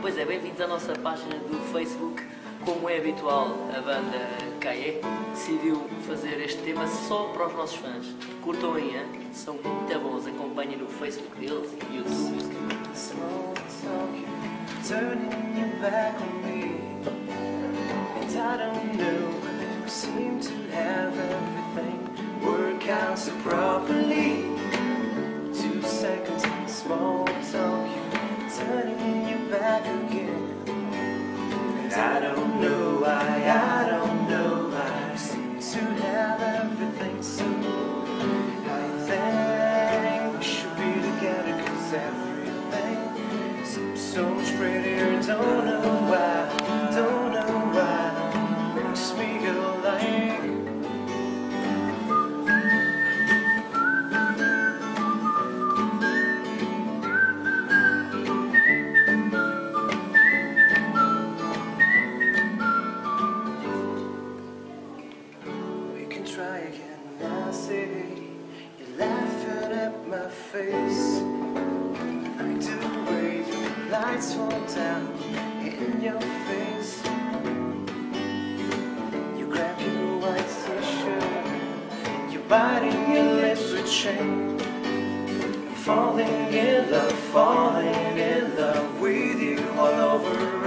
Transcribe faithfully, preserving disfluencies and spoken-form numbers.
Pois é, bem-vindos à nossa página do Facebook. Como é habitual, a banda K E decidiu fazer este tema só para os nossos fãs. Curtam aí, hein? São muito bons, acompanhem no Facebook deles e YouTube. So properly, two seconds in small talk, you're turning your back again. And I don't know why, I don't know why, I seem to have everything so I think we should be together, cause everything seems so much prettier. Don't know why, don't know why, makes me go like try again. I say you're laughing at my face. I do the way the lights fall down in your face. You grab your white t-shirt, you're biting your lips with shame. I'm falling in love, falling in love with you all over